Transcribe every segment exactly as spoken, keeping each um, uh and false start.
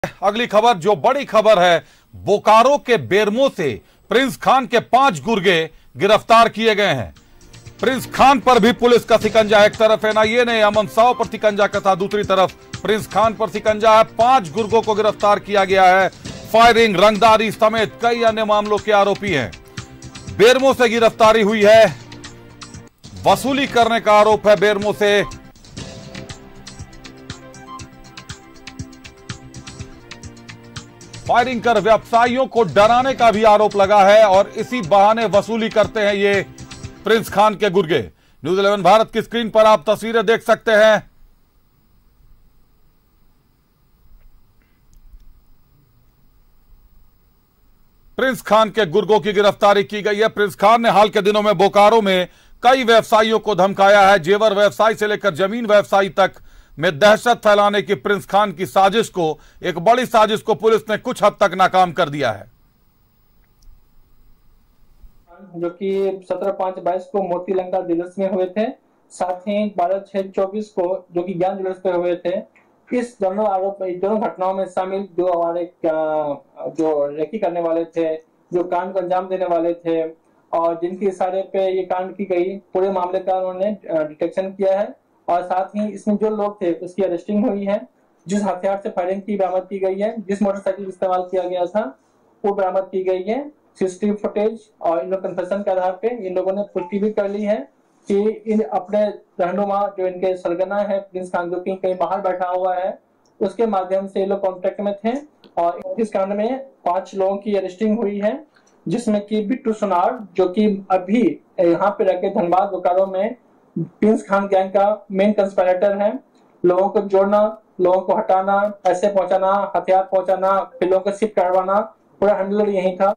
अगली खबर जो बड़ी खबर है, बोकारो के बेरमो से प्रिंस खान के पांच गुर्गे गिरफ्तार किए गए हैं। प्रिंस खान पर भी पुलिस का शिकंजा। एक तरफ एनआईए ने अमन साव पर शिकंजा कसा, दूसरी तरफ प्रिंस खान पर शिकंजा है। पांच गुर्गों को गिरफ्तार किया गया है। फायरिंग, रंगदारी समेत कई अन्य मामलों के आरोपी हैं। बेरमो से गिरफ्तारी हुई है। वसूली करने का आरोप है बेरमो से। फायरिंग कर व्यवसायियों को डराने का भी आरोप लगा है और इसी बहाने वसूली करते हैं ये प्रिंस खान के गुर्गे। न्यूज़ इलेवन भारत की स्क्रीन पर आप तस्वीरें देख सकते हैं। प्रिंस खान के गुर्गों की गिरफ्तारी की गई है। प्रिंस खान ने हाल के दिनों में बोकारो में कई व्यवसायियों को धमकाया है। जेवर व्यवसायी से लेकर जमीन व्यवसायी तक में दहशत फैलाने की प्रिंस खान की साजिश को, एक बड़ी साजिश को पुलिस ने कुछ हद तक नाकाम कर दिया है। जो कि सत्रह पांच बाईस को मोती लंका ज्वेलर्स में हुए थे, साथ ही बारह छह चौबीस को जो कि ज्ञान ज्वेलर्स पे हुए थे। इस दोनों आरोप दोनों घटनाओं में शामिल जो हमारे जो रेकी करने वाले थे, जो कांड को अंजाम देने वाले थे और जिनके इशारे पे ये कांड की गई, पूरे मामले का उन्होंने डिटेक्शन किया है और साथ ही इसमें जो लोग थे उसकी अरेस्टिंग हुई है। जिस हथियार से फायरिंग की बरामद की गई है, जिस मोटरसाइकिल इस्तेमाल किया गया था वो बरामद की गई है। सीसीटीवी फुटेज और इन लोग कन्फेशन के आधार पे इन लोगों ने पुष्टि भी कर ली है कि इन अपने रहनुमा जो इनके सरगना है प्रिंस खान, जो कि कहीं बाहर बैठा हुआ है, उसके माध्यम से ये लोग कॉन्टेक्ट में थे और इस कांड में पांच लोगों की अरेस्टिंग हुई है, जिसमें कि बिट्टू सोनार जो कि अभी यहाँ पे रहकर धनबाद बोकारो में प्रिंस खान गैंग का मेन कंस्पिरेटर है। लोगों को जोड़ना, लोगों को हटाना, पैसे पहुंचाना, हथियार पहुंचाना, फिर लोगों को शिफ्ट करवाना, पूरा हैंडलर यही था।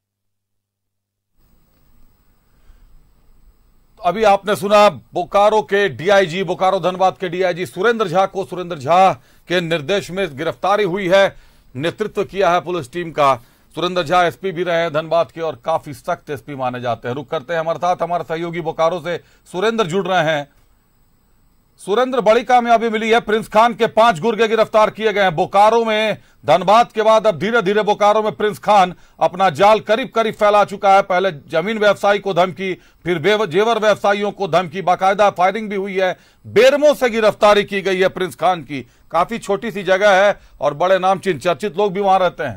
अभी आपने सुना बोकारो के डीआईजी, बोकारो धनबाद के डीआईजी सुरेंद्र झा को, सुरेंद्र झा के निर्देश में गिरफ्तारी हुई है। नेतृत्व किया है पुलिस टीम का। सुरेंद्र झा एसपी भी रहे हैं धनबाद के और काफी सख्त एसपी माने जाते हैं। रुक करते हैं, हमारे साथ हमारे सहयोगी बोकारो से सुरेंद्र जुड़ रहे हैं। सुरेंद्र, बड़ी कामयाबी मिली है, प्रिंस खान के पांच गुर्गे गिरफ्तार किए गए हैं बोकारो में। धनबाद के बाद अब धीरे धीरे बोकारो में प्रिंस खान अपना जाल करीब करीब फैला चुका है। पहले जमीन व्यवसायी को धमकी, फिर जेवर व्यवसायियों को धमकी, बाकायदा फायरिंग भी हुई है। बेरमो से गिरफ्तारी की गई है प्रिंस खान की। काफी छोटी सी जगह है और बड़े नामचीन चर्चित लोग भी वहां रहते हैं।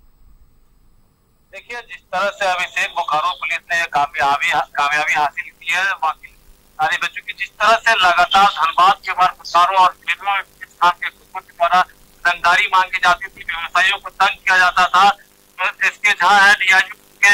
देखिए, जिस तरह से अभिषेक बोकारो पुलिस ने कामयाबी कामयाबी हासिल की है, बाकी सारे बच्चों की जिस तरह से लगातार धनबाद के बाद बोकारो और बेरमो में प्रिंस खान के गुर्गों के द्वारा रंगदारी मांगी जाती थी, व्यवसायियों को तंग किया जाता था। तो इसके झा है डीआईजी के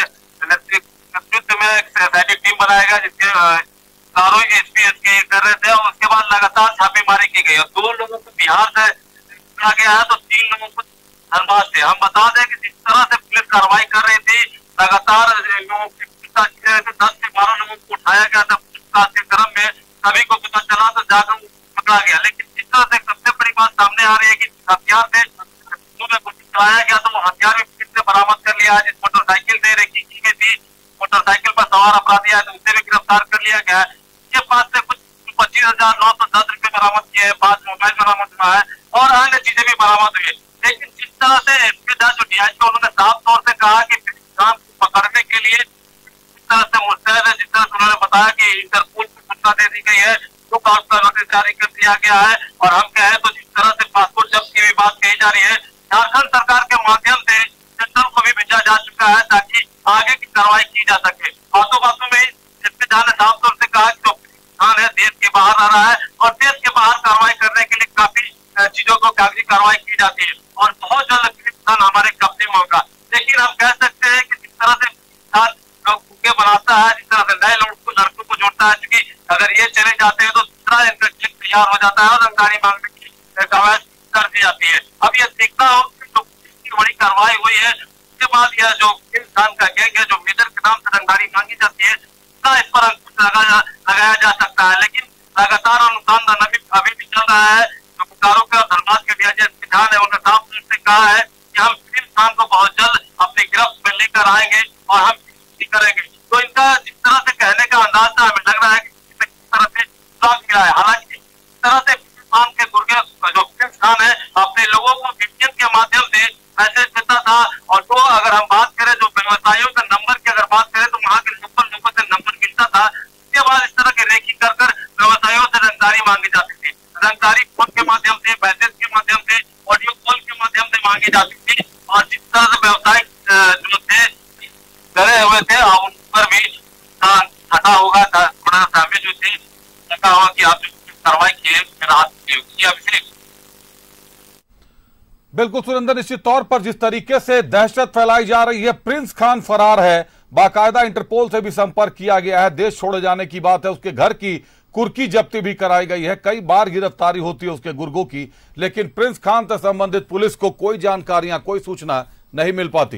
नेतृत्व में एक सहकारी टीम बनाया गया, जिसके चारों एसपी एसके कर रहे थे और उसके बाद लगातार छापेमारी की गई और दो लोगों को बिहार से चुना गया है तो तीन लोगों को धनबाद से। हम बता दें कि जिस तरह से पुलिस कार्रवाई कर रही थी, लगातार लोगों की दस से बारह लोगों को उठाया गया था पूछताछ के क्रम में। सभी को पता चला तो जाकर पकड़ा गया, लेकिन जिस तरह से सबसे बड़ी बात सामने आ रही है कि हथियार से कुछ चलाया गया तो वो हथियार भी पुलिस ने बरामद कर लिया है। जिस मोटरसाइकिल से रेकी की गई थी, मोटरसाइकिल पर सवार अपराधी है तो उसे भी गिरफ्तार कर लिया गया है। इसके पास से कुछ पच्चीस हजार नौ सौ दस रुपए बरामद किए हैं, पांच मोबाइल बरामद हुआ है और अन्य चीजें भी बरामद हुई है। लेकिन जिस तरह से एसपी झा जो डीआईजी को उन्होंने साफ तौर से कहा कि काम को पकड़ने के लिए जिस तरह से मुस्तैद है, जिस तरह से उन्होंने बताया कि इंटरपोल को सूचना दे दी गई है, तो कागज नोटिस जारी कर दिया गया है। और हम कहें तो जिस तरह से पासपोर्ट जब्त की भी बात कही जा रही है, झारखंड सरकार के माध्यम से सेंट्रल को भी भेजा जा चुका है ताकि आगे की कार्रवाई की जा सके। बातों बातों में एसपी झा ने साफ तौर से कहा कि जो खान है देश के बाहर आ रहा है और देश के बाहर कार्रवाई करने के लिए काफी चीजों को कागजी कार्रवाई की जाती है और बहुत जल्द धन हमारे कब्जे में होगा। लेकिन हम कह सकते हैं कि जिस तरह से भूखे बनाता है, जिस तरह से नए लोगों को लड़कों को जोड़ता है, क्योंकि अगर ये चले जाते हैं तो दूसरा इनका चेक तैयार हो जाता है और रंगदारी मांगने की कवायद कर दी जाती है। अब ये देखना हो कि जो इतनी बड़ी कार्रवाई हुई है उसके बाद यह जो प्रिंस खान का गैंग है, जो मेजर के नाम से रंगदारी मांगी जाती है, ना इस पर अंकुश लगाया लगाया जा सकता है। लेकिन लगातार अनुसंधान अभी अभी भी चल रहा है। जो बोकारो के और धनबाद के डीआईजी विधान है, उन्होंने साफ तौर से कहा है कि हम प्रिंस खान को बहुत जल्द अपनी गिरफ्त में लेकर आएंगे और हम करेंगे। तो इनका जिस तरह से कहने का अंदाज था, हमें लग रहा है कि किस तरह से साथ मिला है। हालांकि इस तरह से प्रिंस खान के गुर्गे जो प्रिंस खान है अपने लोगों को वीपीएन के माध्यम से मैसेज देता था। और तो अगर हम बात करें जो व्यवसायियों के नंबर की अगर बात करें तो वहाँ के लोकल लोगों से नंबर मिलता था। इसके बाद इस तरह की रेकी कर कर व्यवसायियों से रंगदारी मांगी जाती थी। रंगदारी फोन के माध्यम से, मैसेज के माध्यम से, ऑडियो कॉल के माध्यम से मांगी जाती थी। और जिस तरह से व्यवसायिक जो थे डरे हुए थे उन पर भी हटा होगा था, थोड़ा सा हमें जो थे लगा हुआ कि आप कार्रवाई किए किया अभिषेक। बिल्कुल सुरेंद्र, निश्चित तौर पर जिस तरीके से दहशत फैलाई जा रही है, प्रिंस खान फरार है, बाकायदा इंटरपोल से भी संपर्क किया गया है, देश छोड़े जाने की बात है, उसके घर की कुर्की जब्ती भी कराई गई है, कई बार गिरफ्तारी होती है उसके गुर्गों की, लेकिन प्रिंस खान से संबंधित पुलिस को कोई जानकारियां, कोई सूचना नहीं मिल पाती।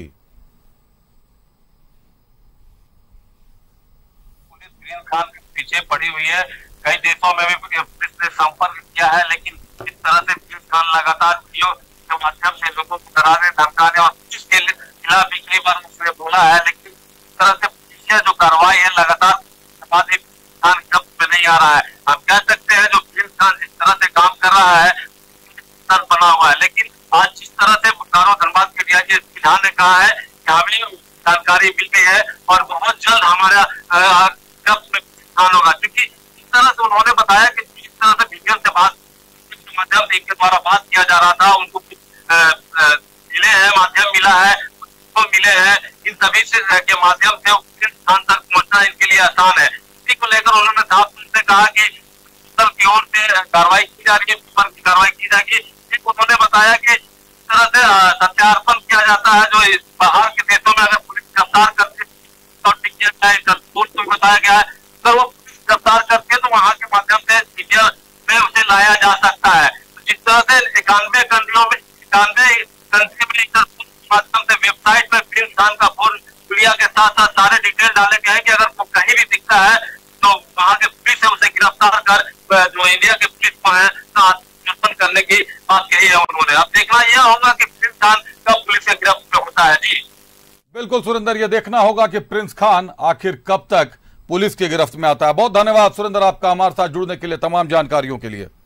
पुलिस प्रिंस खान के पीछे पड़ी हुई है, कई देशों में भी पुलिस ने संपर्क किया है, लेकिन इस तरह से प्रिंस खान लगातार वीडियो के माध्यम से लोगों को डराने धमकाने और पुलिस के खिलाफ भी कई बार उसने बोला है, लेकिन इस तरह से पुलिस जो कार्रवाई है लगातार खान जब में नहीं आ रहा है। हम कह सकते हैं जो प्रिंस खान जिस तरह से काम कर रहा है बना हुआ है, लेकिन आज जिस तरह से बोकारो धनबाद के डीआईजी एसपी झा ने कहा है कि हमें जानकारी मिल गई है और बहुत जल्द हमारा जब्त में खान होगा, क्योंकि इस तरह से उन्होंने बताया कि जिस तरह से वीडियो से बात के माध्यम से इनके द्वारा बात किया जा रहा था, उनको मिले हैं, माध्यम मिला है, उनको मिले हैं, इन सभी से के माध्यम से प्रिंस खान तक पहुंचना इनके लिए आसान है। इसी को लेकर उन्होंने साफ से कहा कि की ओर से कार्रवाई की जा रही है, पेपर की कार्रवाई की जाएगी। उन्होंने बताया कि इस तरह से सत्यार्पण किया जाता है, जो बाहर के देशों में अगर पुलिस गिरफ्तार करती है तो बताया गया है, अगर वो पुलिस गिरफ्तार करती है तो वहाँ के माध्यम से मीडिया में उसे लाया जा सकता है। तो जिस तरह से इक्यानवे कंट्रियों में इक्यानवे कंट्री में माध्यम से वेबसाइट में प्रिंस खान का फोन मीडिया के साथ साथ सारे डिटेल डाले गए हैं कि अगर वो कहीं भी दिखता है तो वहाँ के पुलिस से उसे गिरफ्तार कर जो इंडिया के पुलिस को है करने की बात कही है उन्होंने। अब देखना यह होगा कि प्रिंस खान कब पुलिस के गिरफ्त में होता है। जी बिल्कुल सुरेंद्र, यह देखना होगा कि प्रिंस खान आखिर कब तक पुलिस की गिरफ्त में आता है। बहुत धन्यवाद सुरेंद्र आपका हमारे साथ जुड़ने के लिए, तमाम जानकारियों के लिए।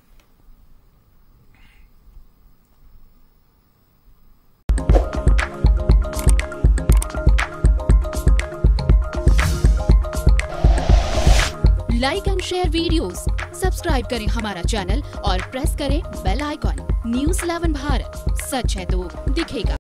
Like and share videos, subscribe करें हमारा चैनल और प्रेस करें bell icon. News eleven Bharat, सच है तो दिखेगा।